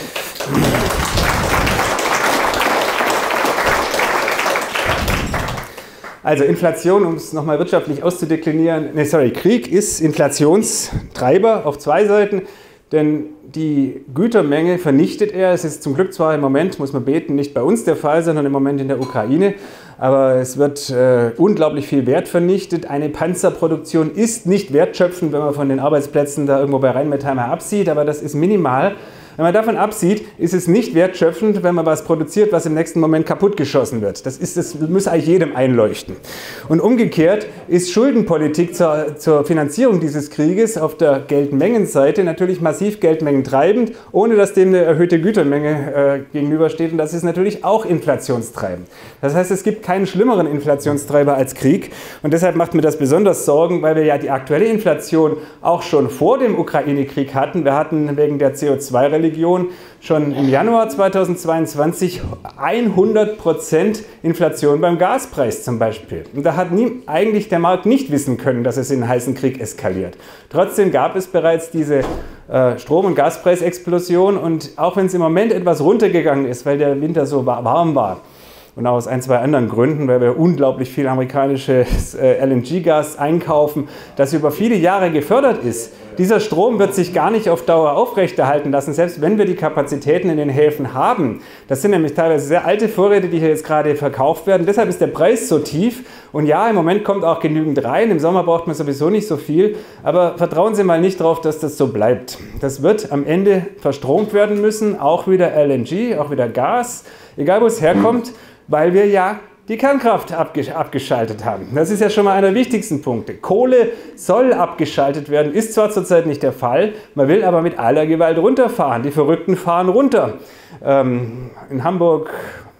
Also Inflation, um es nochmal wirtschaftlich auszudeklinieren, Krieg ist Inflationstreiber auf zwei Seiten, denn die Gütermenge vernichtet er. Es ist zum Glück zwar im Moment, muss man beten, nicht bei uns der Fall, sondern im Moment in der Ukraine, aber es wird unglaublich viel Wert vernichtet. Eine Panzerproduktion ist nicht wertschöpfend, wenn man von den Arbeitsplätzen da irgendwo bei Rheinmetall absieht, aber das ist minimal. Wenn man davon absieht, ist es nicht wertschöpfend, wenn man was produziert, was im nächsten Moment kaputtgeschossen wird. Das muss eigentlich jedem einleuchten. Und umgekehrt ist Schuldenpolitik zur Finanzierung dieses Krieges auf der Geldmengenseite natürlich massiv geldmengentreibend, ohne dass dem eine erhöhte Gütermenge gegenübersteht. Und das ist natürlich auch inflationstreibend. Das heißt, es gibt keinen schlimmeren Inflationstreiber als Krieg. Und deshalb macht mir das besonders Sorgen, weil wir ja die aktuelle Inflation auch schon vor dem Ukraine-Krieg hatten. Wir hatten wegen der CO2-Religion schon im Januar 2022 100% Inflation beim Gaspreis zum Beispiel. Und da hat eigentlich der Markt nicht wissen können, dass es in einen heißen Krieg eskaliert. Trotzdem gab es bereits diese Strom- und Gaspreisexplosion und auch wenn es im Moment etwas runtergegangen ist, weil der Winter so warm war, und auch aus ein, zwei anderen Gründen, weil wir unglaublich viel amerikanisches LNG-Gas einkaufen, das über viele Jahre gefördert ist. Dieser Strom wird sich gar nicht auf Dauer aufrechterhalten lassen, selbst wenn wir die Kapazitäten in den Häfen haben. Das sind nämlich teilweise sehr alte Vorräte, die hier jetzt gerade verkauft werden. Deshalb ist der Preis so tief. Und ja, im Moment kommt auch genügend rein. Im Sommer braucht man sowieso nicht so viel. Aber vertrauen Sie mal nicht darauf, dass das so bleibt. Das wird am Ende verstromt werden müssen. Auch wieder LNG, auch wieder Gas. Egal, wo es herkommt. Weil wir ja die Kernkraft abgeschaltet haben. Das ist ja schon mal einer der wichtigsten Punkte. Kohle soll abgeschaltet werden, ist zwar zurzeit nicht der Fall, man will aber mit aller Gewalt runterfahren. Die Verrückten fahren runter. In Hamburg,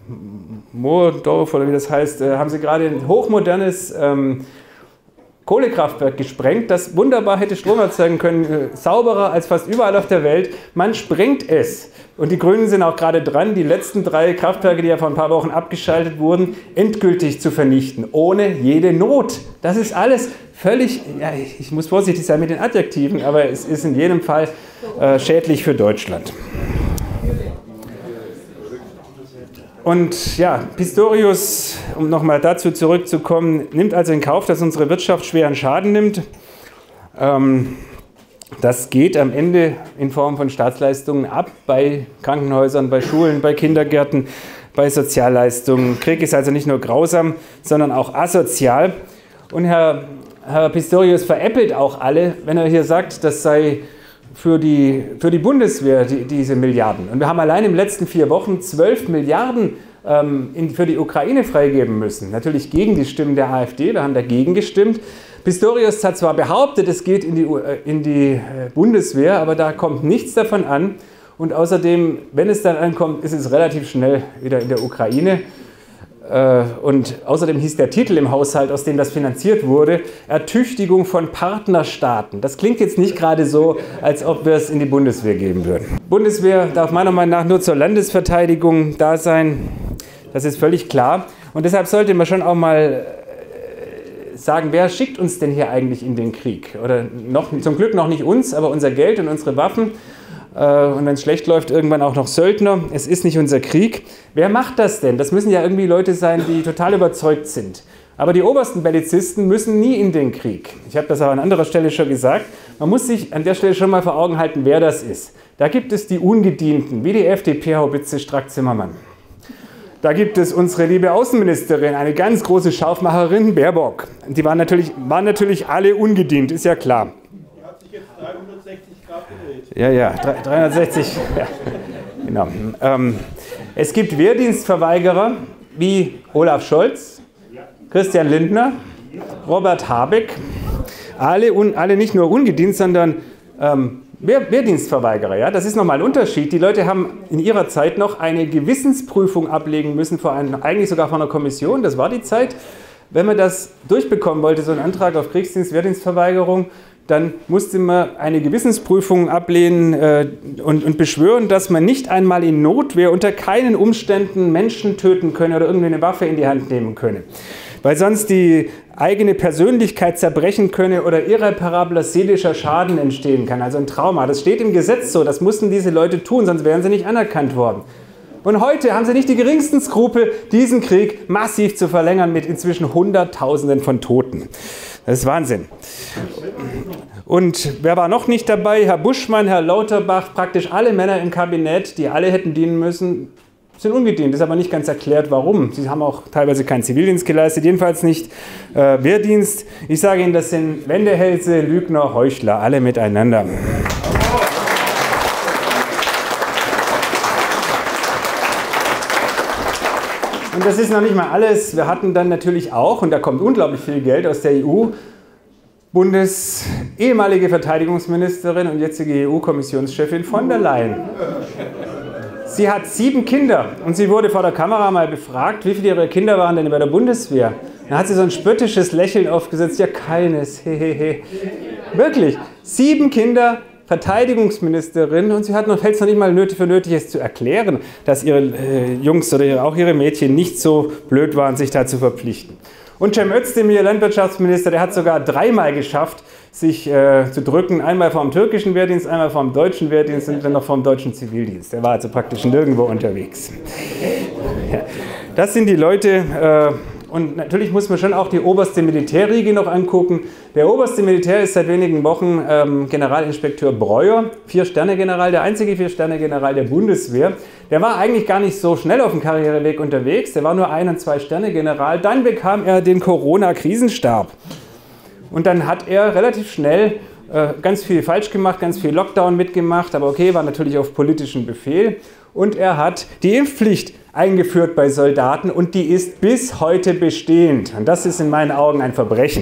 Mohrdorf oder wie das heißt, haben sie gerade ein hochmodernes Kohlekraftwerk gesprengt, das wunderbar hätte Strom erzeugen können, sauberer als fast überall auf der Welt. Man sprengt es. Und die Grünen sind auch gerade dran, die letzten 3 Kraftwerke, die ja vor ein paar Wochen abgeschaltet wurden, endgültig zu vernichten, ohne jede Not. Das ist alles völlig, ja, ich muss vorsichtig sein mit den Adjektiven, aber es ist in jedem Fall schädlich für Deutschland. Und ja, Pistorius, um nochmal dazu zurückzukommen, nimmt also in Kauf, dass unsere Wirtschaft schweren Schaden nimmt. Das geht am Ende in Form von Staatsleistungen ab bei Krankenhäusern, bei Schulen, bei Kindergärten, bei Sozialleistungen. Krieg ist also nicht nur grausam, sondern auch asozial. Und Herr Pistorius veräppelt auch alle, wenn er hier sagt, das sei für die Bundeswehr diese Milliarden. Und wir haben allein in den letzten 4 Wochen 12 Milliarden für die Ukraine freigeben müssen. Natürlich gegen die Stimmen der AfD, wir haben dagegen gestimmt. Pistorius hat zwar behauptet, es geht in die Bundeswehr, aber da kommt nichts davon an. Und außerdem, wenn es dann ankommt, ist es relativ schnell wieder in der Ukraine. Und außerdem hieß der Titel im Haushalt, aus dem das finanziert wurde, Ertüchtigung von Partnerstaaten. Das klingt jetzt nicht gerade so, als ob wir es in die Bundeswehr geben würden. Bundeswehr darf meiner Meinung nach nur zur Landesverteidigung da sein. Das ist völlig klar. Und deshalb sollte man schon auch mal sagen, wer schickt uns denn hier eigentlich in den Krieg? Oder zum Glück noch nicht uns, aber unser Geld und unsere Waffen. Und wenn es schlecht läuft, irgendwann auch noch Söldner. Es ist nicht unser Krieg. Wer macht das denn? Das müssen ja irgendwie Leute sein, die total überzeugt sind. Aber die obersten Bellizisten müssen nie in den Krieg. Ich habe das auch an anderer Stelle schon gesagt. Man muss sich an der Stelle schon mal vor Augen halten, wer das ist. Da gibt es die Ungedienten, wie die FDP-Haubitze Strack-Zimmermann. Da gibt es unsere liebe Außenministerin, eine ganz große Scharfmacherin, Baerbock. Die waren natürlich alle ungedient, ist ja klar. Die hat sich jetzt 360 Grad gedreht. Ja, 360. Ja, genau. Es gibt Wehrdienstverweigerer wie Olaf Scholz, Christian Lindner, Robert Habeck. Alle nicht nur ungedient, sondern Wehrdienstverweigerer. Ja? Das ist nochmal ein Unterschied. Die Leute haben in ihrer Zeit noch eine Gewissensprüfung ablegen müssen, eigentlich sogar von einer Kommission. Das war die Zeit. Wenn man das durchbekommen wollte, so einen Antrag auf Kriegsdienst, Wehrdienstverweigerung, dann musste man eine Gewissensprüfung ablehnen und beschwören, dass man nicht einmal in Notwehr unter keinen Umständen Menschen töten könne oder irgendwie eine Waffe in die Hand nehmen könne. Weil sonst die eigene Persönlichkeit zerbrechen könne oder irreparabler seelischer Schaden entstehen kann, also ein Trauma. Das steht im Gesetz so, das mussten diese Leute tun, sonst wären sie nicht anerkannt worden. Und heute haben sie nicht die geringsten Skrupel, diesen Krieg massiv zu verlängern mit inzwischen Hunderttausenden von Toten. Das ist Wahnsinn. Und wer war noch nicht dabei? Herr Buschmann, Herr Lauterbach, praktisch alle Männer im Kabinett, die alle hätten dienen müssen, sind ungedient. Das ist aber nicht ganz erklärt, warum. Sie haben auch teilweise keinen Zivildienst geleistet, jedenfalls nicht Wehrdienst. Ich sage Ihnen, das sind Wendehälse, Lügner, Heuchler, alle miteinander. Und das ist noch nicht mal alles. Wir hatten dann natürlich auch, und da kommt unglaublich viel Geld aus der EU, ehemalige Verteidigungsministerin und jetzige EU-Kommissionschefin von der Leyen. Sie hat 7 Kinder und sie wurde vor der Kamera mal befragt, wie viele ihrer Kinder waren denn bei der Bundeswehr. Dann hat sie so ein spöttisches Lächeln aufgesetzt, ja keines, hehehe. Wirklich, 7 Kinder, Verteidigungsministerin, und sie hält es noch nicht mal für nötig, es zu erklären, dass ihre Jungs oder auch ihre Mädchen nicht so blöd waren, sich da zu verpflichten. Und Cem Özdemir, Landwirtschaftsminister, der hat sogar 3-mal geschafft, sich zu drücken. Einmal vom türkischen Wehrdienst, einmal vom deutschen Wehrdienst und dann noch vom deutschen Zivildienst. Der war also praktisch nirgendwo unterwegs. Ja, das sind die Leute. Und natürlich muss man schon auch die oberste Militärriege noch angucken. Der oberste Militär ist seit wenigen Wochen Generalinspekteur Breuer, 4-Sterne-General, der einzige 4-Sterne-General der Bundeswehr. Der war eigentlich gar nicht so schnell auf dem Karriereweg unterwegs, der war nur 1- und 2-Sterne-General. Dann bekam er den Corona-Krisenstab. Und dann hat er relativ schnell ganz viel falsch gemacht, ganz viel Lockdown mitgemacht, aber okay, war natürlich auf politischen Befehl. Und er hat die Impfpflicht eingeführt bei Soldaten und die ist bis heute bestehend. Und das ist in meinen Augen ein Verbrechen.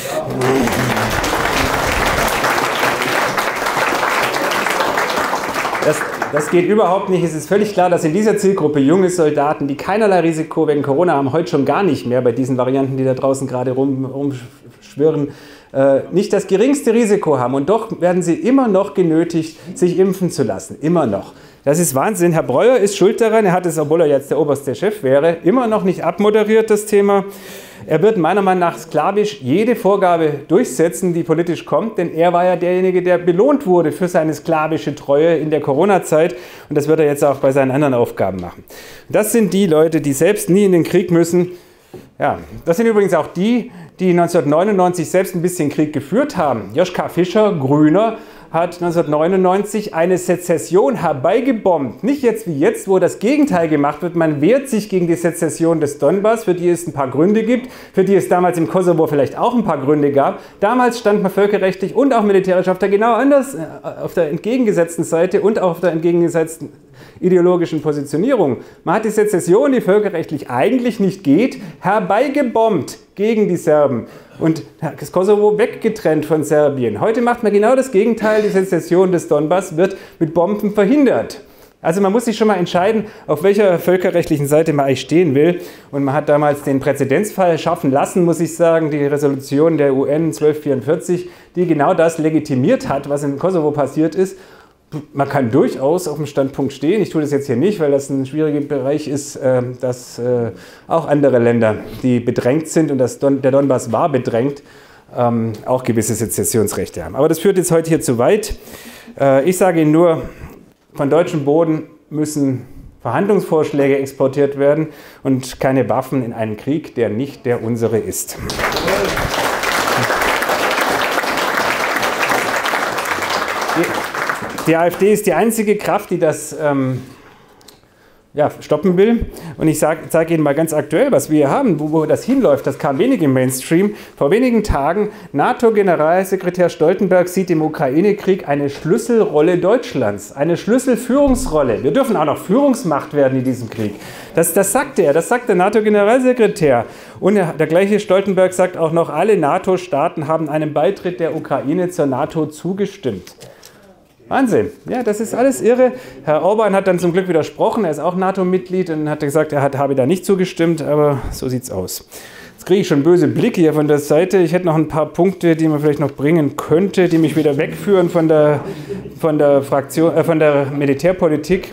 Das geht überhaupt nicht. Es ist völlig klar, dass in dieser Zielgruppe junge Soldaten, die keinerlei Risiko wegen Corona haben, heute schon gar nicht mehr bei diesen Varianten, die da draußen gerade rumschwirren, nicht das geringste Risiko haben. Und doch werden sie immer noch genötigt, sich impfen zu lassen. Immer noch. Das ist Wahnsinn. Herr Breuer ist schuld daran. Er hat es, obwohl er jetzt der oberste Chef wäre, immer noch nicht abmoderiert, das Thema. Er wird meiner Meinung nach sklavisch jede Vorgabe durchsetzen, die politisch kommt, denn er war ja derjenige, der belohnt wurde für seine sklavische Treue in der Corona-Zeit und das wird er jetzt auch bei seinen anderen Aufgaben machen. Das sind die Leute, die selbst nie in den Krieg müssen. Ja, das sind übrigens auch die 1999 selbst ein bisschen Krieg geführt haben. Joschka Fischer, Grüner, hat 1999 eine Sezession herbeigebombt. Nicht jetzt wie jetzt, wo das Gegenteil gemacht wird. Man wehrt sich gegen die Sezession des Donbass, für die es ein paar Gründe gibt, für die es damals im Kosovo vielleicht auch ein paar Gründe gab. Damals stand man völkerrechtlich und auch militärisch auf der genau anders, auf der entgegengesetzten Seite und auch auf der entgegengesetzten ideologischen Positionierung. Man hat die Sezession, die völkerrechtlich eigentlich nicht geht, herbeigebombt gegen die Serben und das Kosovo weggetrennt von Serbien. Heute macht man genau das Gegenteil. Die Sezession des Donbass wird mit Bomben verhindert. Also man muss sich schon mal entscheiden, auf welcher völkerrechtlichen Seite man eigentlich stehen will. Und man hat damals den Präzedenzfall schaffen lassen, muss ich sagen, die Resolution der UN 1244, die genau das legitimiert hat, was im Kosovo passiert ist. Man kann durchaus auf dem Standpunkt stehen. Ich tue das jetzt hier nicht, weil das ein schwieriger Bereich ist, dass auch andere Länder, die bedrängt sind, und der Donbass war bedrängt, auch gewisse Sezessionsrechte haben. Aber das führt jetzt heute hier zu weit. Ich sage Ihnen nur, von deutschem Boden müssen Verhandlungsvorschläge exportiert werden und keine Waffen in einen Krieg, der nicht der unsere ist. Die AfD ist die einzige Kraft, die das stoppen will. Und ich zeige Ihnen mal ganz aktuell, was wir hier haben, wo das hinläuft. Das kam wenig im Mainstream. Vor wenigen Tagen, NATO-Generalsekretär Stoltenberg sieht im Ukraine-Krieg eine Schlüsselrolle Deutschlands, eine Schlüsselführungsrolle. Wir dürfen auch noch Führungsmacht werden in diesem Krieg. Das sagt er, das sagt der NATO-Generalsekretär. Und der gleiche Stoltenberg sagt auch noch, alle NATO-Staaten haben einem Beitritt der Ukraine zur NATO zugestimmt. Wahnsinn, ja, das ist alles irre. Herr Orban hat dann zum Glück widersprochen, er ist auch NATO-Mitglied und hat gesagt, er habe da nicht zugestimmt, aber so sieht's aus. Jetzt kriege ich schon böse Blicke hier von der Seite. Ich hätte noch ein paar Punkte, die man vielleicht noch bringen könnte, die mich wieder wegführen von der Militärpolitik.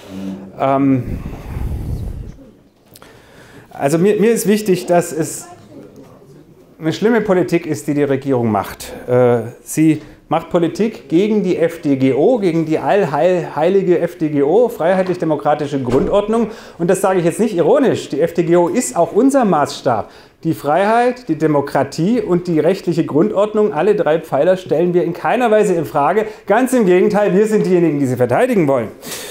Also mir ist wichtig, dass es eine schlimme Politik ist, die Regierung macht. Sie macht Politik gegen die FDGO, gegen die allheilige FDGO, Freiheitlich-Demokratische Grundordnung. Und das sage ich jetzt nicht ironisch. Die FDGO ist auch unser Maßstab. Die Freiheit, die Demokratie und die rechtliche Grundordnung, alle drei Pfeiler stellen wir in keiner Weise in Frage. Ganz im Gegenteil, wir sind diejenigen, die sie verteidigen wollen.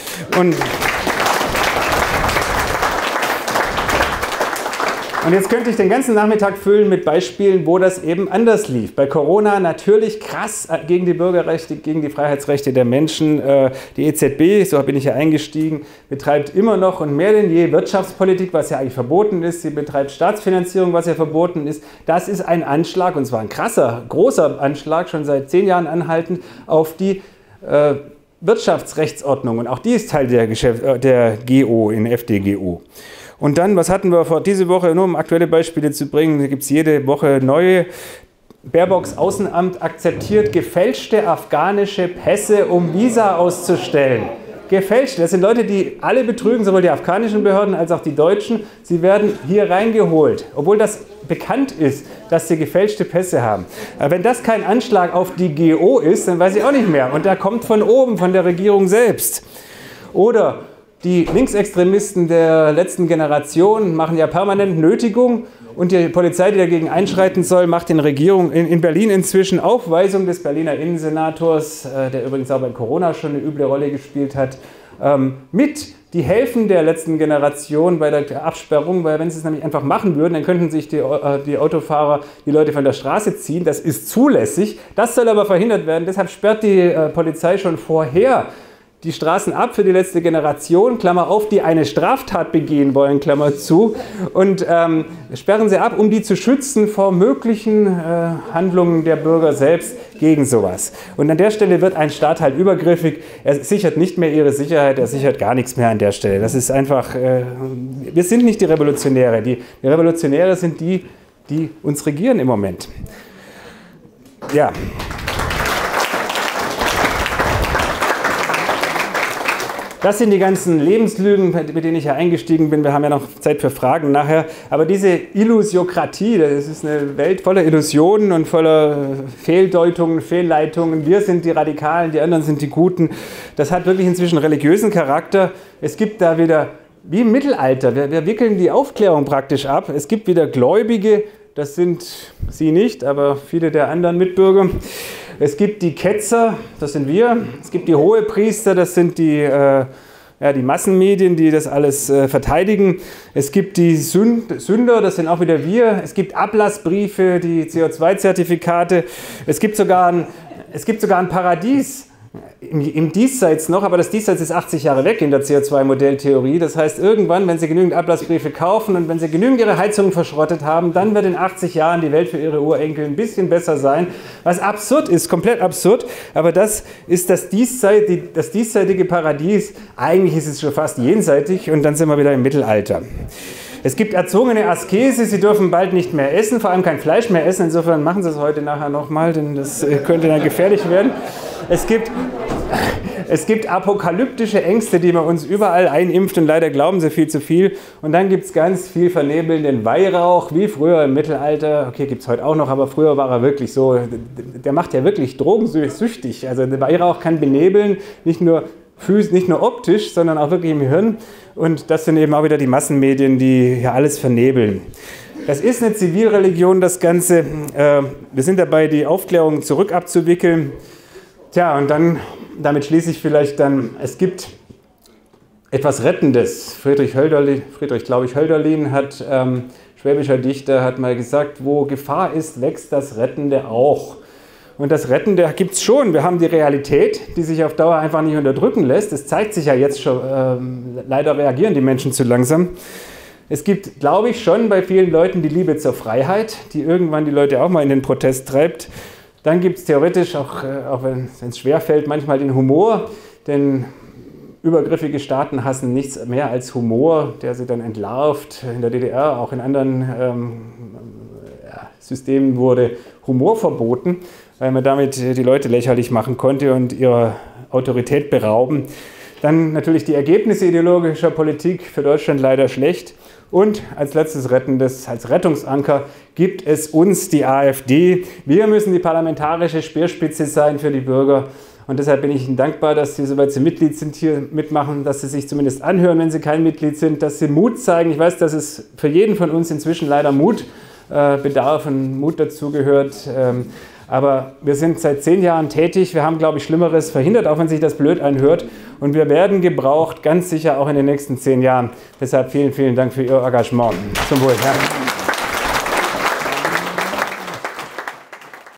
Und jetzt könnte ich den ganzen Nachmittag füllen mit Beispielen, wo das eben anders lief. Bei Corona natürlich krass gegen die Bürgerrechte, gegen die Freiheitsrechte der Menschen. Die EZB, so bin ich ja eingestiegen, betreibt immer noch und mehr denn je Wirtschaftspolitik, was ja eigentlich verboten ist. Sie betreibt Staatsfinanzierung, was ja verboten ist. Das ist ein Anschlag, und zwar ein krasser, großer Anschlag, schon seit 10 Jahren anhaltend, auf die Wirtschaftsrechtsordnung. Und auch die ist Teil der GO in FDGO. Und dann, was hatten wir vor diese Woche, nur um aktuelle Beispiele zu bringen, da gibt es jede Woche neue. Baerbocks Außenamt akzeptiert gefälschte afghanische Pässe, um Visa auszustellen. Gefälscht, das sind Leute, die alle betrügen, sowohl die afghanischen Behörden als auch die deutschen. Sie werden hier reingeholt, obwohl das bekannt ist, dass sie gefälschte Pässe haben. Aber wenn das kein Anschlag auf die GO ist, dann weiß ich auch nicht mehr. Und der kommt von oben, von der Regierung selbst. Oder die Linksextremisten der letzten Generation machen ja permanent Nötigung, und die Polizei, die dagegen einschreiten soll, macht in Berlin inzwischen auf Weisung des Berliner Innensenators, der übrigens auch bei Corona schon eine üble Rolle gespielt hat, mit. Die helfen der letzten Generation bei der Absperrung, weil wenn sie es nämlich einfach machen würden, dann könnten sich die Autofahrer die Leute von der Straße ziehen. Das ist zulässig. Das soll aber verhindert werden. Deshalb sperrt die Polizei schon vorher die Straßen ab für die letzte Generation, Klammer auf, die eine Straftat begehen wollen, Klammer zu, und sperren sie ab, um die zu schützen vor möglichen Handlungen der Bürger selbst gegen sowas. Und an der Stelle wird ein Staat halt übergriffig, er sichert nicht mehr ihre Sicherheit, er sichert gar nichts mehr an der Stelle. Das ist einfach, wir sind nicht die Revolutionäre, die Revolutionäre sind die, die uns regieren im Moment. Ja. Das sind die ganzen Lebenslügen, mit denen ich ja eingestiegen bin. Wir haben ja noch Zeit für Fragen nachher. Aber diese Illusiokratie, das ist eine Welt voller Illusionen und voller Fehldeutungen, Fehlleitungen. Wir sind die Radikalen, die anderen sind die Guten. Das hat wirklich inzwischen religiösen Charakter. Es gibt da wieder, wie im Mittelalter, wir wickeln die Aufklärung praktisch ab. Es gibt wieder Gläubige, das sind Sie nicht, aber viele der anderen Mitbürger. Es gibt die Ketzer, das sind wir. Es gibt die Hohepriester, das sind die Massenmedien, die das alles verteidigen. Es gibt die Sünder, das sind auch wieder wir. Es gibt Ablassbriefe, die CO2-Zertifikate. Es gibt sogar ein Paradies im Diesseits noch, aber das Diesseits ist 80 Jahre weg in der CO2-Modelltheorie. Das heißt, irgendwann, wenn Sie genügend Ablassbriefe kaufen und wenn Sie genügend Ihre Heizungen verschrottet haben, dann wird in 80 Jahren die Welt für Ihre Urenkel ein bisschen besser sein. Was absurd ist, komplett absurd, aber das ist das diesseitige Paradies. Eigentlich ist es schon fast jenseitig und dann sind wir wieder im Mittelalter. Es gibt erzwungene Askese, Sie dürfen bald nicht mehr essen, vor allem kein Fleisch mehr essen. Insofern machen Sie es heute nachher nochmal, denn das könnte dann gefährlich werden. Es gibt apokalyptische Ängste, die man uns überall einimpft und leider glauben sie viel zu viel. Und dann gibt es ganz viel vernebelnden Weihrauch, wie früher im Mittelalter. Okay, gibt es heute auch noch, aber früher war er wirklich so, der macht ja wirklich drogensüchtig. Also der Weihrauch kann benebeln, nicht nur optisch, sondern auch wirklich im Hirn. Und das sind eben auch wieder die Massenmedien, die ja alles vernebeln. Das ist eine Zivilreligion, das Ganze. Wir sind dabei, die Aufklärung zurückabzuwickeln. Tja, und dann, damit schließe ich vielleicht dann, es gibt etwas Rettendes. Friedrich, glaube ich, Hölderlin hat, schwäbischer Dichter, hat mal gesagt, wo Gefahr ist, wächst das Rettende auch. Und das Rettende gibt es schon. Wir haben die Realität, die sich auf Dauer einfach nicht unterdrücken lässt. Es zeigt sich ja jetzt schon, leider reagieren die Menschen zu langsam. Es gibt, glaube ich, schon bei vielen Leuten die Liebe zur Freiheit, die irgendwann die Leute auch mal in den Protest treibt. Dann gibt es theoretisch, auch wenn es schwerfällt, manchmal den Humor, denn übergriffige Staaten hassen nichts mehr als Humor, der sie dann entlarvt. In der DDR, auch in anderen Systemen wurde Humor verboten, weil man damit die Leute lächerlich machen konnte und ihrer Autorität berauben. Dann natürlich die Ergebnisse ideologischer Politik für Deutschland leider schlecht. Und als letztes Rettendes, als Rettungsanker gibt es uns, die AfD. Wir müssen die parlamentarische Speerspitze sein für die Bürger. Und deshalb bin ich Ihnen dankbar, dass Sie, soweit Sie Mitglied sind, hier mitmachen, dass Sie sich zumindest anhören, wenn Sie kein Mitglied sind, dass Sie Mut zeigen. Ich weiß, dass es für jeden von uns inzwischen leider Mut bedarf und Mut dazugehört. Aber wir sind seit 10 Jahren tätig. Wir haben, glaube ich, Schlimmeres verhindert, auch wenn sich das blöd anhört. Und wir werden gebraucht, ganz sicher auch in den nächsten 10 Jahren. Deshalb vielen, vielen Dank für Ihr Engagement. Zum Wohl. Ja.